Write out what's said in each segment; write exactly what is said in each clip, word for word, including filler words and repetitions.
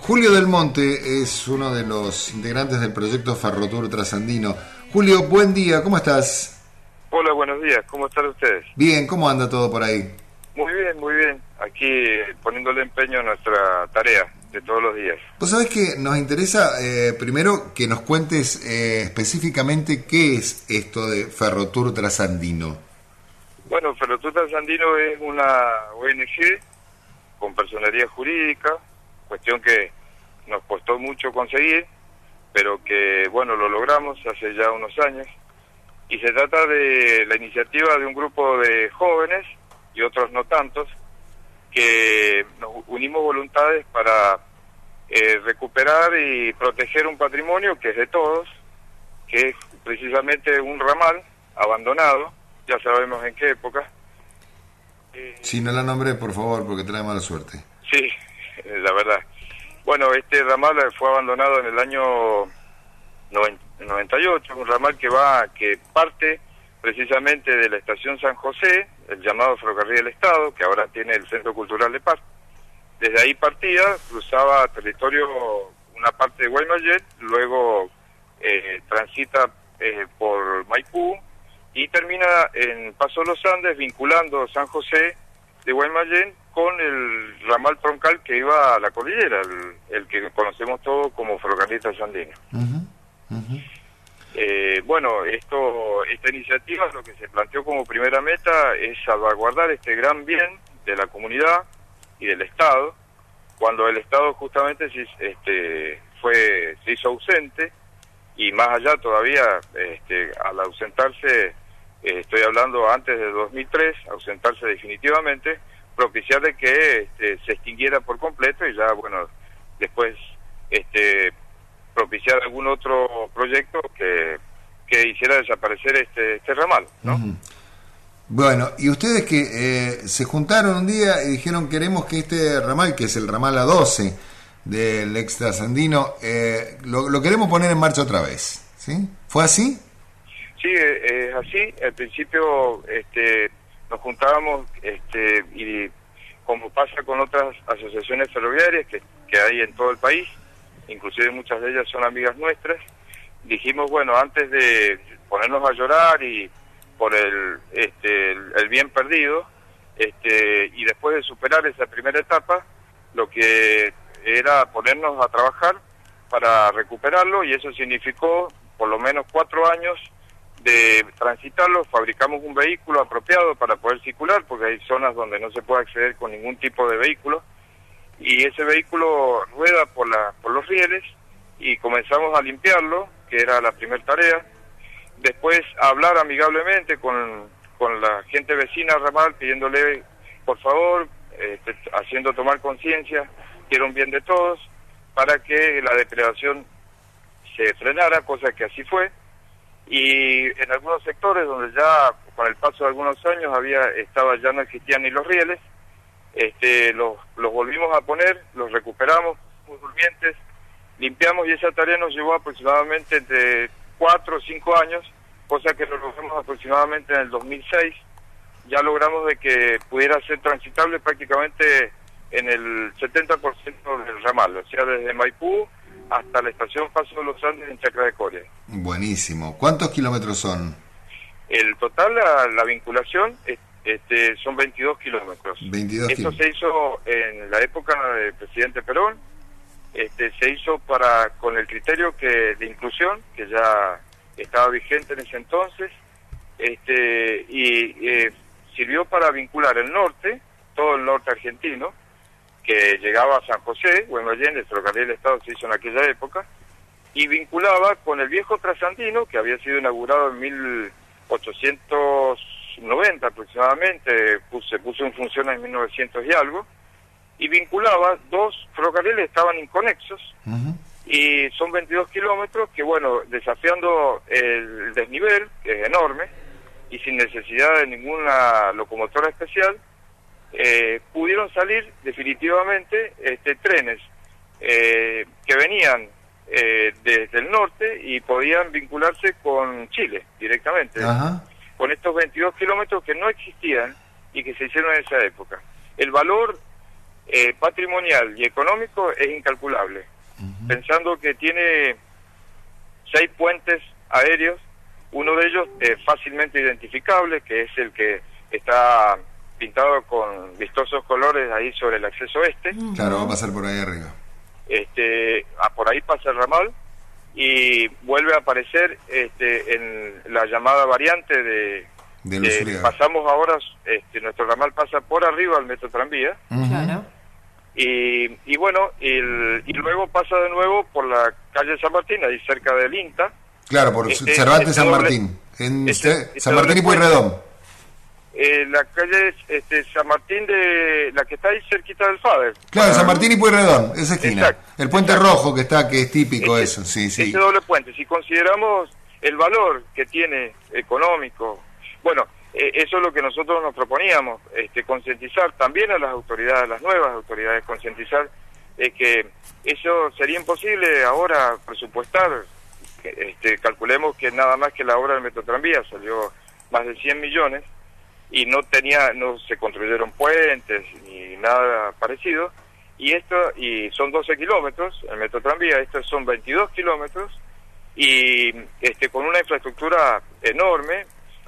Julio Del Monte es uno de los integrantes del proyecto Ferrotur Trasandino. Julio, buen día, ¿cómo estás? Hola, buenos días, ¿cómo están ustedes? Bien, ¿cómo anda todo por ahí? Muy bien, muy bien. Aquí poniéndole empeño a nuestra tarea de todos los días. Vos sabés que nos interesa, eh, primero, que nos cuentes eh, específicamente qué es esto de Ferrotur Trasandino. Bueno, Ferrotur Trasandino es una O N G con personería jurídica, cuestión que nos costó mucho conseguir, pero que, bueno, lo logramos hace ya unos años. Y se trata de la iniciativa de un grupo de jóvenes y otros no tantos, que nos unimos voluntades para eh, recuperar y proteger un patrimonio que es de todos, que es precisamente un ramal abandonado, ya sabemos en qué época. Eh, si no la nombré, por favor, porque trae mala suerte. Sí, la verdad. Bueno, este ramal fue abandonado en el año noventa y ocho, un ramal que va, que parte precisamente de la estación San José, el llamado Ferrocarril del Estado, que ahora tiene el Centro Cultural de Paz. Desde ahí partía, cruzaba territorio, una parte de Guaymallén, luego eh, transita eh, por Maipú y termina en Paso Los Andes, vinculando San José de Guaymallén con el ramal troncal que iba a la cordillera, el, el que conocemos todos como Ferrocarril Trasandino. Uh-huh. Uh-huh. Eh, bueno, esto, esta iniciativa lo que se planteó como primera meta es salvaguardar este gran bien de la comunidad y del Estado, cuando el Estado justamente se, este, fue, se hizo ausente, y más allá todavía, este, al ausentarse, eh, estoy hablando antes de dos mil tres, ausentarse definitivamente, propiciar de que este, se extinguiera por completo y ya, bueno, después este propiciar algún otro proyecto que, que hiciera desaparecer este, este ramal, ¿no? Uh-huh. Bueno, y ustedes que eh, se juntaron un día y dijeron queremos que este ramal, que es el ramal A doce del ex Trasandino, eh, lo, lo queremos poner en marcha otra vez, ¿sí? ¿Fue así? Sí, es así. Al principio este, nos juntábamos este, y como pasa con otras asociaciones ferroviarias que, que hay en todo el país, inclusive muchas de ellas son amigas nuestras, dijimos, bueno, antes de ponernos a llorar y por el este el, el bien perdido, este y después de superar esa primera etapa, lo que era ponernos a trabajar para recuperarlo, y eso significó por lo menos cuatro años de transitarlo. Fabricamos un vehículo apropiado para poder circular, porque hay zonas donde no se puede acceder con ningún tipo de vehículo, y ese vehículo rueda por la por los rieles y comenzamos a limpiarlo, que era la primera tarea. Después hablar amigablemente con, con la gente vecina al ramal, pidiéndole por favor, eh, haciendo tomar conciencia que era un bien de todos, para que la depredación se frenara, cosa que así fue. Y en algunos sectores donde ya con el paso de algunos años había estaba ya no existían ni los rieles, Este, los, los volvimos a poner, los recuperamos, los durmientes, limpiamos, y esa tarea nos llevó aproximadamente entre cuatro o cinco años, cosa que lo logramos aproximadamente en el dos mil seis. Ya logramos de que pudiera ser transitable prácticamente en el setenta por ciento del ramal, o sea, desde Maipú hasta la estación Paso de los Andes en Chacra de Coria. Buenísimo. ¿Cuántos kilómetros son? El total, la, la vinculación es Este, son veintidós kilómetros. veintidós Esto kilómetros. se hizo en la época del presidente Perón, este, se hizo para con el criterio que de inclusión, que ya estaba vigente en ese entonces, este, y eh, sirvió para vincular el norte, todo el norte argentino, que llegaba a San José, Guaymallén, el Ferrocarril del Estado se hizo en aquella época, y vinculaba con el viejo Trasandino, que había sido inaugurado en mil ochocientos noventa aproximadamente, se puso en función en mil novecientos y algo, y vinculaba dos ferrocarriles, estaban inconexos, uh-huh. Y son veintidós kilómetros que, bueno, desafiando el desnivel, que es enorme, y sin necesidad de ninguna locomotora especial, eh, pudieron salir definitivamente este, trenes eh, que venían eh, desde el norte y podían vincularse con Chile directamente. Uh-huh. Con estos veintidós kilómetros que no existían y que se hicieron en esa época. El valor eh, patrimonial y económico es incalculable. Uh-huh. Pensando que tiene seis puentes aéreos, uno de ellos es fácilmente identificable, que es el que está pintado con vistosos colores ahí sobre el acceso este. Claro, va a pasar por ahí arriba. Este, ah, por ahí pasa el ramal y vuelve a aparecer este, en la llamada variante de, de de pasamos ahora, este, nuestro ramal pasa por arriba al metro tranvía. Uh-huh. Claro. Y, y bueno, el, y luego pasa de nuevo por la calle San Martín, ahí cerca del INTA. Claro, por este, Cervantes este San doble, Martín, en este, este San Martín y Pueyrredón. Eh, la calle este, San Martín, de la que está ahí cerquita del Fader. Claro, San Martín y Pueyrredón, esa esquina. Exacto, el puente exacto. rojo que está, que es típico este, eso, sí, sí. Este doble puente, si consideramos el valor que tiene económico, bueno, eh, eso es lo que nosotros nos proponíamos, este, concientizar también a las autoridades, a las nuevas autoridades, concientizar eh, que eso sería imposible ahora presupuestar. Este, calculemos que nada más que la obra del Metro Tranvía salió más de cien millones y no tenía, no se construyeron puentes ni nada parecido, y esto, y son doce kilómetros el Metro Tranvía, estos son veintidós kilómetros, y este con una infraestructura enorme,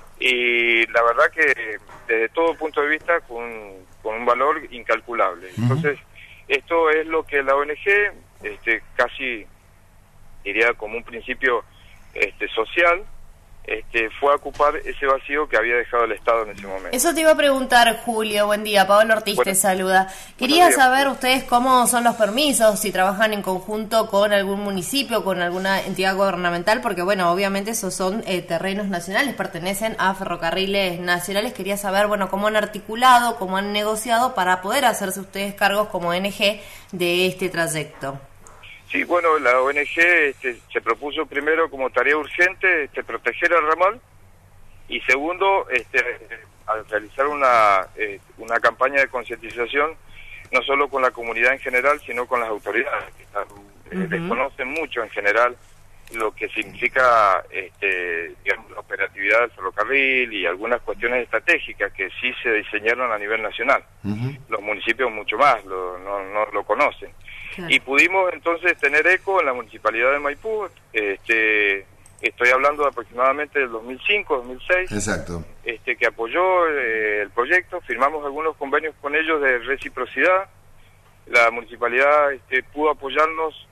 y la verdad que desde todo punto de vista con, con un valor incalculable. Uh-huh. Entonces, esto es lo que la O N G, este, casi diría como un principio este social, este fue a ocupar ese vacío que había dejado el Estado en ese momento. Eso te iba a preguntar, Julio. Buen día, Pablo Ortiz bueno, te saluda. Quería saber ustedes cómo son los permisos, si trabajan en conjunto con algún municipio, con alguna entidad gubernamental, porque bueno, obviamente esos son eh, terrenos nacionales, pertenecen a ferrocarriles nacionales. Quería saber, bueno, cómo han articulado, cómo han negociado para poder hacerse ustedes cargos como O N G de este trayecto. Sí, bueno, la O N G este, se propuso primero como tarea urgente este, proteger al ramal, y segundo, este, al realizar una, eh, una campaña de concientización, no solo con la comunidad en general, sino con las autoridades, que están, eh, uh-huh. desconocen mucho en general lo que significa este, digamos, la operatividad del ferrocarril y algunas cuestiones estratégicas que sí se diseñaron a nivel nacional. Uh-huh. Los municipios mucho más lo, no, no lo conocen. Claro. Y pudimos entonces tener eco en la Municipalidad de Maipú, este, estoy hablando de aproximadamente del dos mil cinco, dos mil seis, exacto. Este, que apoyó eh, el proyecto, firmamos algunos convenios con ellos de reciprocidad, la Municipalidad este, pudo apoyarnos,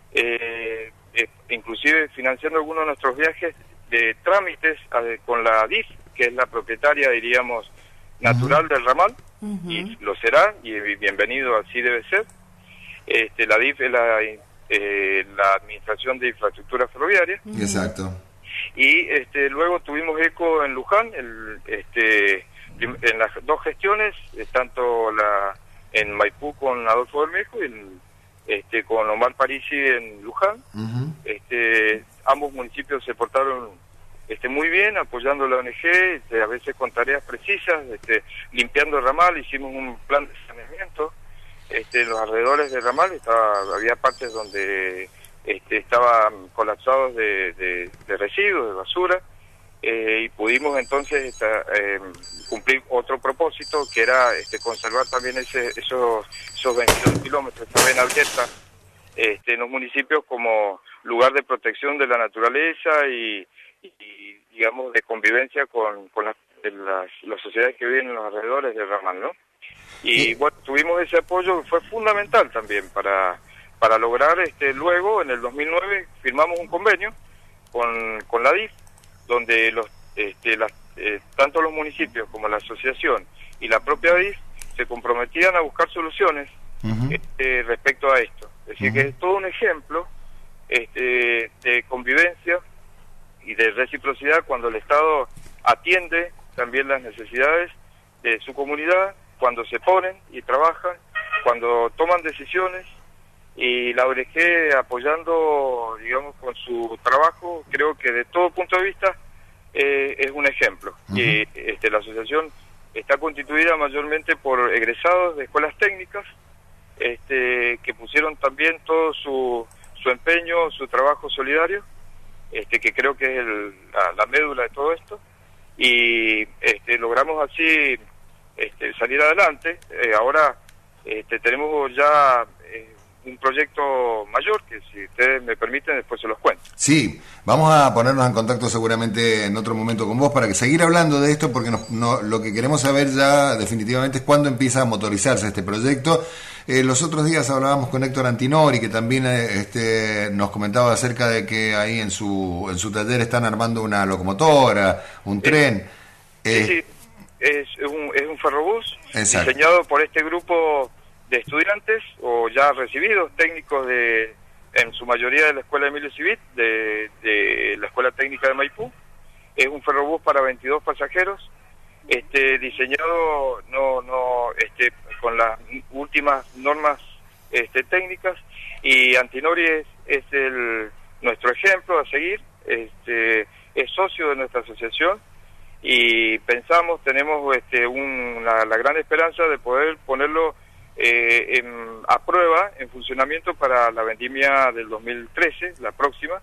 eh, eh, inclusive financiando algunos de nuestros viajes de trámites eh, con la D I F, que es la propietaria, diríamos, natural uh-huh. del ramal, uh-huh. y lo será, y bienvenido, así debe ser. Este, la D I F es la, eh, la Administración de Infraestructura Ferroviaria. Exacto. Y este, luego tuvimos eco en Luján, el, este, en las dos gestiones, tanto la en Maipú con Adolfo Bermejo y en, este, con Omar Parisi en Luján. Uh-huh. Este, ambos municipios se portaron este, muy bien, apoyando a la O N G, este, a veces con tareas precisas, este, limpiando el ramal, hicimos un plan de saneamiento. Este, en los alrededores del ramal estaba, había partes donde este, estaban colapsados de, de, de residuos, de basura, eh, y pudimos entonces esta, eh, cumplir otro propósito, que era este, conservar también ese, esos, esos veintidós kilómetros, esta vena abierta, este, en los municipios como lugar de protección de la naturaleza y, y digamos, de convivencia con, con las, las, las sociedades que viven en los alrededores del ramal, ¿no? Y bueno, tuvimos ese apoyo que fue fundamental también para para lograr, este luego, en el dos mil nueve, firmamos un convenio con, con la D I F, donde los este las, eh, tanto los municipios como la asociación y la propia D I F se comprometían a buscar soluciones uh-huh. este, respecto a esto. Es decir, uh-huh. que es todo un ejemplo este, de convivencia y de reciprocidad cuando el Estado atiende también las necesidades de su comunidad, cuando se ponen y trabajan, cuando toman decisiones, y la O N G apoyando, digamos, con su trabajo, creo que de todo punto de vista eh, es un ejemplo. Uh-huh. Y este, la asociación está constituida mayormente por egresados de escuelas técnicas, este, que pusieron también todo su, su empeño, su trabajo solidario, este, que creo que es el, la, la médula de todo esto, y este, logramos así Este, salir adelante. Eh, ahora este, tenemos ya eh, un proyecto mayor que, si ustedes me permiten, después se los cuento. Sí, vamos a ponernos en contacto seguramente en otro momento con vos para que seguir hablando de esto, porque nos, no, lo que queremos saber ya definitivamente es cuándo empieza a motorizarse este proyecto. Eh, los otros días hablábamos con Héctor Antinori, que también eh, este, nos comentaba acerca de que ahí en su en su taller están armando una locomotora, un tren. Eh, sí, sí, es un, es un ferrobús exacto. diseñado por este grupo de estudiantes o ya recibidos, técnicos de, en su mayoría de la Escuela Emilio Civit, de, de la Escuela Técnica de Maipú. Es un ferrobús para veintidós pasajeros, este diseñado no no este con las últimas normas este técnicas, y Antinori es, es el nuestro ejemplo a seguir, este es socio de nuestra asociación, y pensamos, tenemos este una, la gran esperanza de poder ponerlo eh, en, a prueba, en funcionamiento para la vendimia del dos mil trece, la próxima,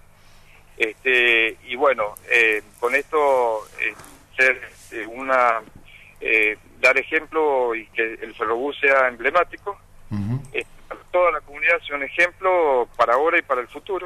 este y bueno, eh, con esto eh, ser eh, una eh, dar ejemplo y que el ferrobús sea emblemático, uh-huh. eh, para toda la comunidad sea un ejemplo para ahora y para el futuro.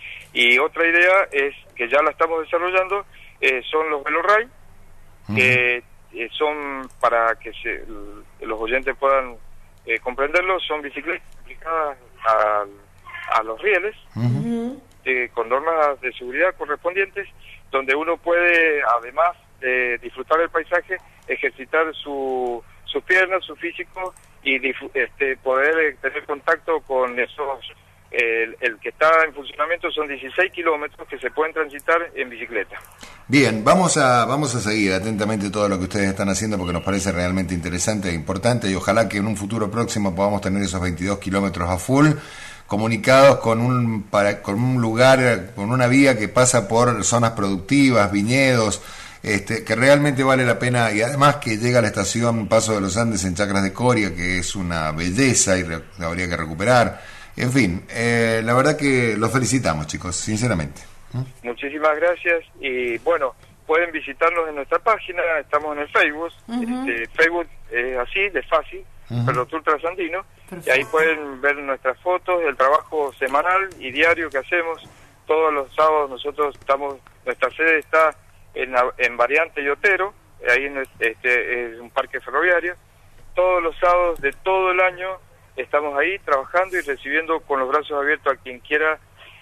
Y otra idea es que ya la estamos desarrollando, eh, son los velorray, uh-huh. que eh, son, para que se, los oyentes puedan eh, comprenderlo, son bicicletas aplicadas a, a los rieles, uh-huh. eh, con normas de seguridad correspondientes, donde uno puede, además de disfrutar del paisaje, ejercitar su, sus piernas, su físico, y este, poder tener contacto con esos, el, el que está en funcionamiento son dieciséis kilómetros que se pueden transitar en bicicleta. Bien, vamos a vamos a seguir atentamente todo lo que ustedes están haciendo, porque nos parece realmente interesante e importante, y ojalá que en un futuro próximo podamos tener esos veintidós kilómetros a full, comunicados con un para, con un lugar, con una vía que pasa por zonas productivas, viñedos, Este, que realmente vale la pena, y además que llega a la estación Paso de los Andes en Chacras de Coria, que es una belleza y re, habría que recuperar. En fin, eh, la verdad que los felicitamos, chicos, sinceramente. ¿Mm? Muchísimas gracias, y bueno, pueden visitarnos en nuestra página, estamos en el Facebook, uh-huh. este, Facebook es así, de fácil, uh-huh. Ferrotur Trasandino, y ahí pueden ver nuestras fotos, el trabajo semanal y diario que hacemos. Todos los sábados nosotros estamos, nuestra sede está En, en Variante y Otero, ahí en este es un parque ferroviario. Todos los sábados de todo el año estamos ahí trabajando y recibiendo con los brazos abiertos a quien quiera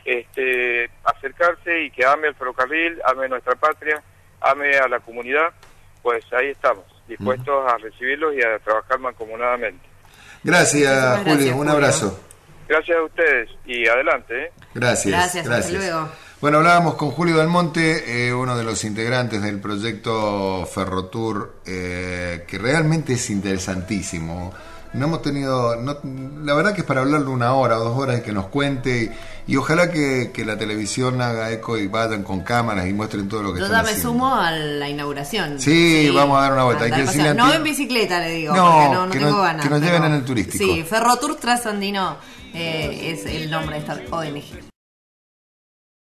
este, acercarse y que ame el ferrocarril, ame nuestra patria, ame a la comunidad. Pues ahí estamos, dispuestos a recibirlos y a trabajar mancomunadamente. Gracias, gracias Julio, un abrazo. Gracias a ustedes y adelante. ¿eh? Gracias, gracias, gracias. Hasta luego. Bueno, hablábamos con Julio Del Monte, eh, uno de los integrantes del proyecto Ferrotur, eh, que realmente es interesantísimo. No hemos tenido, no, la verdad que es para hablarle una hora o dos horas y que nos cuente, y, y ojalá que, que la televisión haga eco y vayan con cámaras y muestren todo lo que Yo están haciendo. Yo ya me sumo a la inauguración. Sí, sí, vamos a dar una vuelta. Hay que decirle no en bicicleta, le digo, no, porque no, no que tengo no, ganas. Que nos pero, lleven en el turístico. Sí, Ferrotur Trasandino eh, es el nombre de esta O N G.